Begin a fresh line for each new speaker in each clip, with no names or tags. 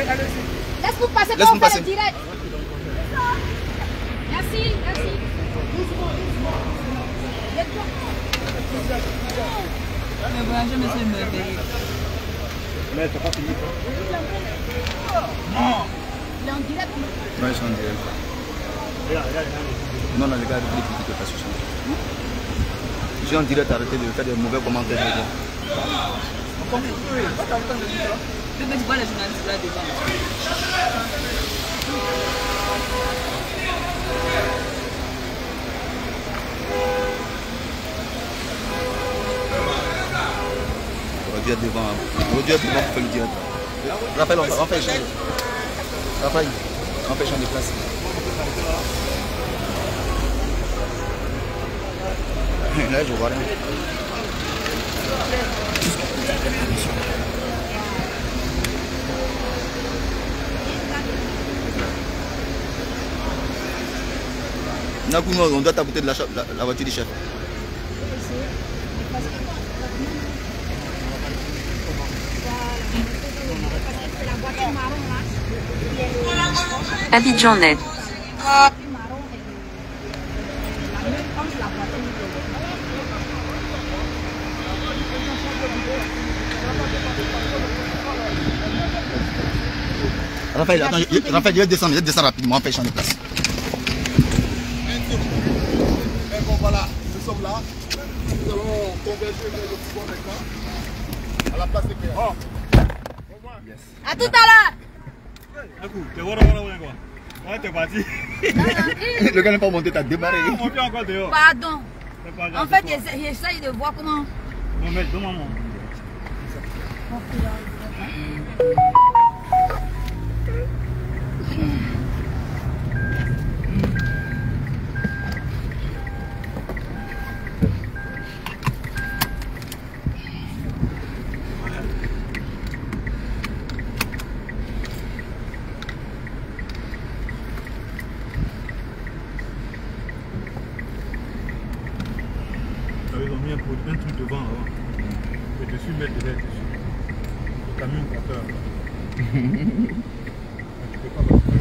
Laisse-nous passer,
Laisse-nous
on fait
passer.
le direct. Merci, merci.
Mais voilà, je me suis meuré.
Mais t'as pas fini.
Il est en direct.
Non, ils sont en direct. Non, non, les gars, les critiques pas sur ça. Je suis en direct, arrêtez de faire des mauvais commentaires.
Je vais voir les journalistes là devant.
On va devant. On va devant pour faire le direct. Raphaël, on fait échanger. Raphaël, on fait échanger de place. Là, je vois rien. On doit t'apporter de la voiture du chef.
Abidjan Net.
Raphaël, attends, Raphaël, je vais descendre rapidement, on fait échanger de place.
Mais bon, voilà, nous sommes là. Nous allons converger le pouvoir maintenant à la place de Pierre. Oh.
Yes. À tout à l'heure.
Ouais, t'es parti.
Le gars n'est pas monté, t'as démarré.
On vient encore dehors.
Pardon. En fait, j'essaye de voir comment.
Non, mais demande moi. Ils ont mis un truc devant avant. Et dessus, mettre des lettres dessus. Le camion porteur. Tu peux pas passer.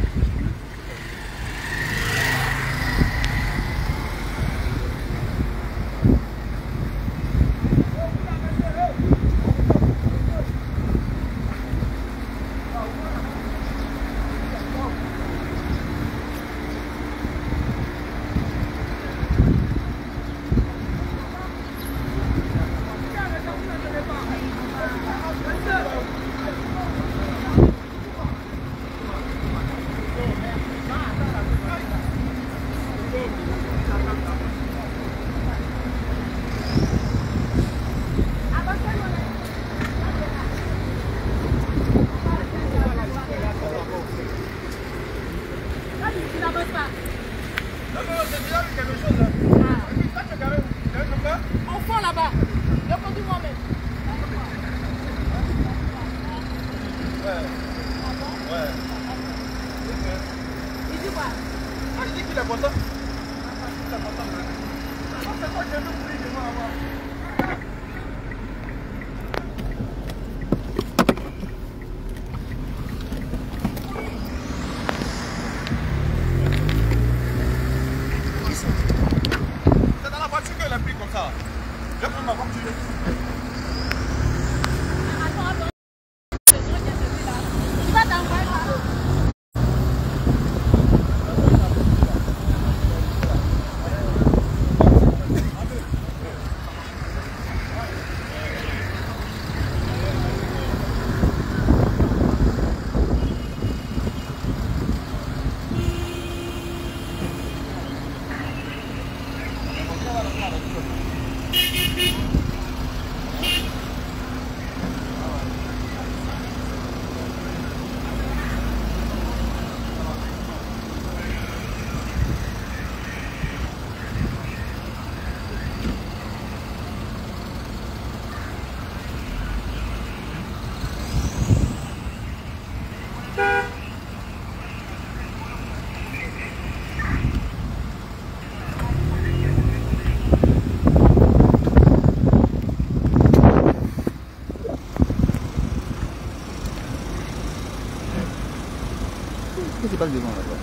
Qu'est-ce qui se passe devant là-bas?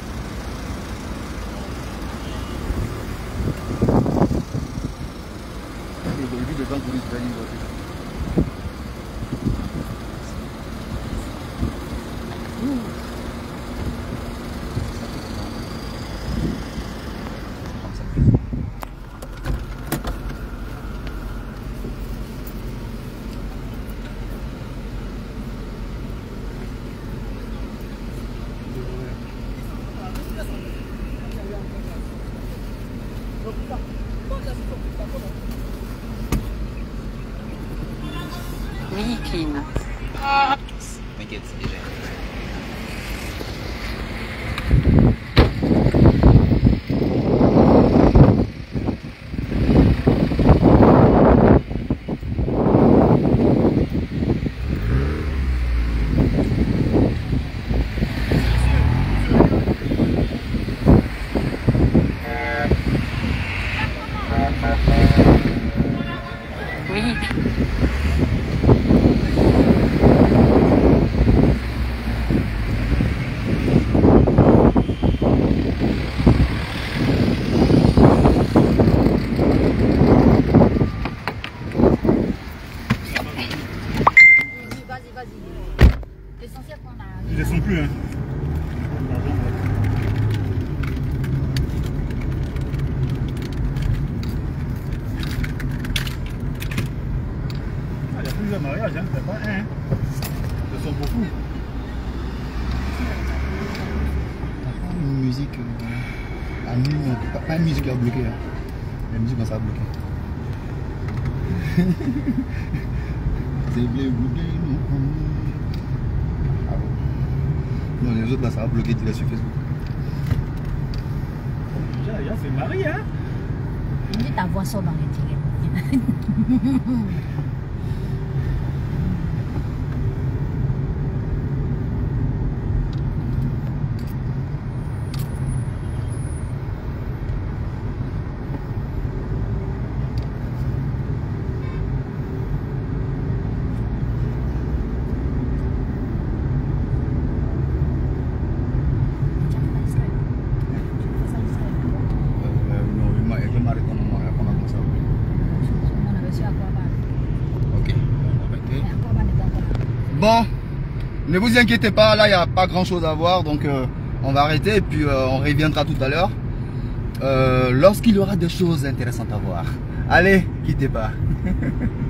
Aujourd'hui, le temps pour lui se faire une voiture.
Oui, clean.
T'inquiète, c'est déjà.
Oui.
Vas-y. L'essentiel qu'on a.
Ils ne sont plus, hein. Il y a plusieurs mariages, hein. C'est pas un. Ce sont beaucoup.
Une musique. Pas une musique à bloquer. Hein. La musique, ça a bloqué. C'est bloqué. Ah bon? Non, les autres là, ça a bloqué direct sur Facebook.
Déjà, c'est Marie, hein.
On dit ta voix sort dans les directs.
Bon, ne vous inquiétez pas, là il n'y a pas grand chose à voir, donc on va arrêter et puis on reviendra tout à l'heure lorsqu'il y aura des choses intéressantes à voir. Allez, quittez pas.